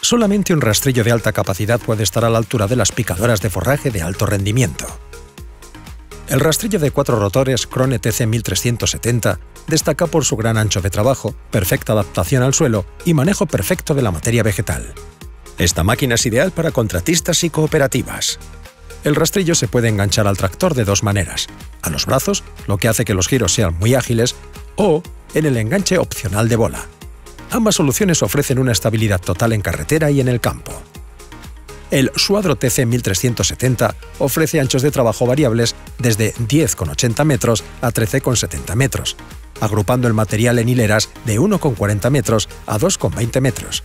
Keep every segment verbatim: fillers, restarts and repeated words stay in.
Solamente un rastrillo de alta capacidad puede estar a la altura de las picadoras de forraje de alto rendimiento. El rastrillo de cuatro rotores Krone T C mil trescientos setenta destaca por su gran ancho de trabajo, perfecta adaptación al suelo y manejo perfecto de la materia vegetal. Esta máquina es ideal para contratistas y cooperativas. El rastrillo se puede enganchar al tractor de dos maneras: a los brazos, lo que hace que los giros sean muy ágiles, o en el enganche opcional de bola. Ambas soluciones ofrecen una estabilidad total en carretera y en el campo. El Suadro T C mil trescientos setenta ofrece anchos de trabajo variables desde diez coma ochenta metros a trece coma setenta metros, agrupando el material en hileras de uno coma cuarenta metros a dos coma veinte metros.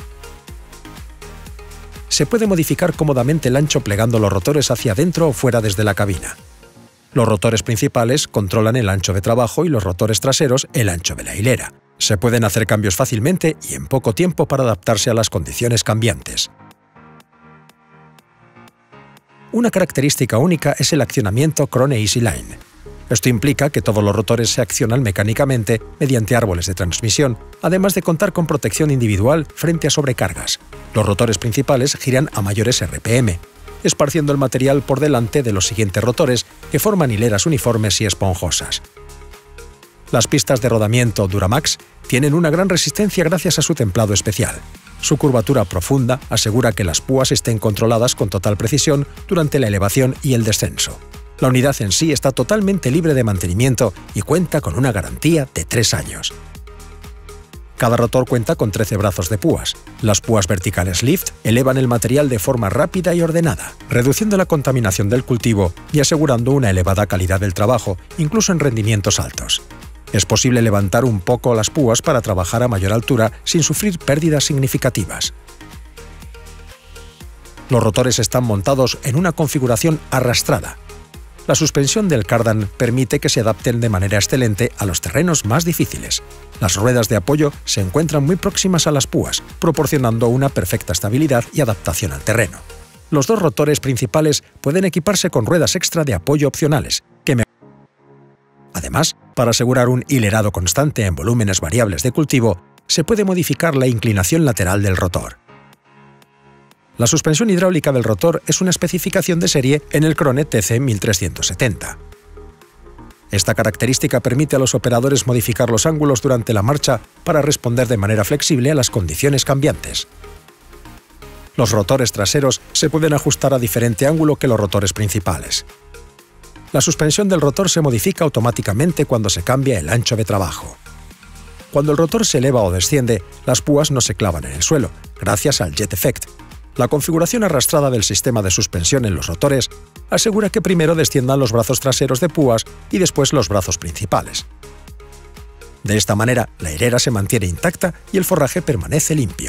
Se puede modificar cómodamente el ancho plegando los rotores hacia adentro o fuera desde la cabina. Los rotores principales controlan el ancho de trabajo y los rotores traseros el ancho de la hilera. Se pueden hacer cambios fácilmente y en poco tiempo para adaptarse a las condiciones cambiantes. Una característica única es el accionamiento Krone Easy Line. Esto implica que todos los rotores se accionan mecánicamente mediante árboles de transmisión, además de contar con protección individual frente a sobrecargas. Los rotores principales giran a mayores R P M, esparciendo el material por delante de los siguientes rotores que forman hileras uniformes y esponjosas. Las pistas de rodamiento Duramax tienen una gran resistencia gracias a su templado especial. Su curvatura profunda asegura que las púas estén controladas con total precisión durante la elevación y el descenso. La unidad en sí está totalmente libre de mantenimiento y cuenta con una garantía de tres años. Cada rotor cuenta con trece brazos de púas. Las púas verticales lift elevan el material de forma rápida y ordenada, reduciendo la contaminación del cultivo y asegurando una elevada calidad del trabajo, incluso en rendimientos altos. Es posible levantar un poco las púas para trabajar a mayor altura sin sufrir pérdidas significativas. Los rotores están montados en una configuración arrastrada. La suspensión del Cardan permite que se adapten de manera excelente a los terrenos más difíciles. Las ruedas de apoyo se encuentran muy próximas a las púas, proporcionando una perfecta estabilidad y adaptación al terreno. Los dos rotores principales pueden equiparse con ruedas extra de apoyo opcionales, que Además, para asegurar un hilerado constante en volúmenes variables de cultivo, se puede modificar la inclinación lateral del rotor. La suspensión hidráulica del rotor es una especificación de serie en el Krone T C mil trescientos setenta. Esta característica permite a los operadores modificar los ángulos durante la marcha para responder de manera flexible a las condiciones cambiantes. Los rotores traseros se pueden ajustar a diferente ángulo que los rotores principales. La suspensión del rotor se modifica automáticamente cuando se cambia el ancho de trabajo. Cuando el rotor se eleva o desciende, las púas no se clavan en el suelo, gracias al jet effect. La configuración arrastrada del sistema de suspensión en los rotores asegura que primero desciendan los brazos traseros de púas y después los brazos principales. De esta manera, la hilera se mantiene intacta y el forraje permanece limpio.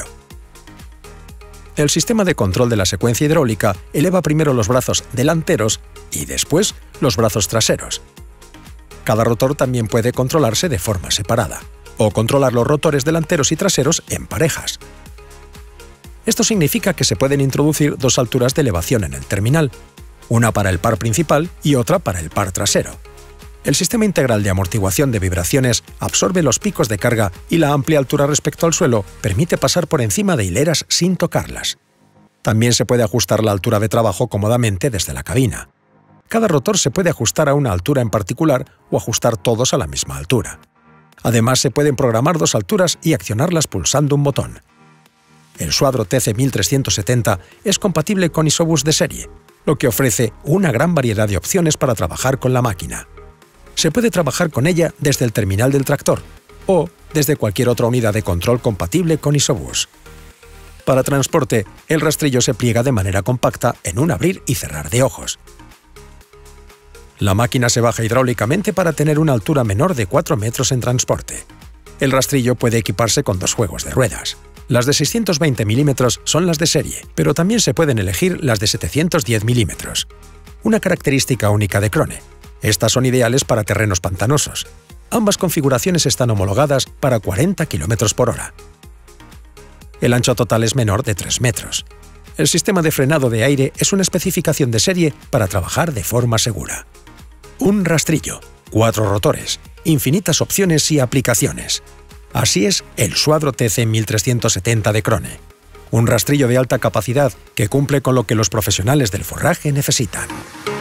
El sistema de control de la secuencia hidráulica eleva primero los brazos delanteros y después los brazos traseros. Cada rotor también puede controlarse de forma separada, o controlar los rotores delanteros y traseros en parejas. Esto significa que se pueden introducir dos alturas de elevación en el terminal, una para el par principal y otra para el par trasero. El sistema integral de amortiguación de vibraciones absorbe los picos de carga y la amplia altura respecto al suelo permite pasar por encima de hileras sin tocarlas. También se puede ajustar la altura de trabajo cómodamente desde la cabina. Cada rotor se puede ajustar a una altura en particular o ajustar todos a la misma altura. Además, se pueden programar dos alturas y accionarlas pulsando un botón. El Suadro T C mil trescientos setenta es compatible con Isobus de serie, lo que ofrece una gran variedad de opciones para trabajar con la máquina. Se puede trabajar con ella desde el terminal del tractor o desde cualquier otra unidad de control compatible con Isobus. Para transporte, el rastrillo se pliega de manera compacta en un abrir y cerrar de ojos. La máquina se baja hidráulicamente para tener una altura menor de cuatro metros en transporte. El rastrillo puede equiparse con dos juegos de ruedas. Las de seiscientos veinte milímetros son las de serie, pero también se pueden elegir las de setecientos diez milímetros. Una característica única de Krone. Estas son ideales para terrenos pantanosos. Ambas configuraciones están homologadas para cuarenta kilómetros por hora. El ancho total es menor de tres metros. El sistema de frenado de aire es una especificación de serie para trabajar de forma segura. Un rastrillo, cuatro rotores, infinitas opciones y aplicaciones. Así es el Suadro T C mil trescientos setenta de Krone. Un rastrillo de alta capacidad que cumple con lo que los profesionales del forraje necesitan.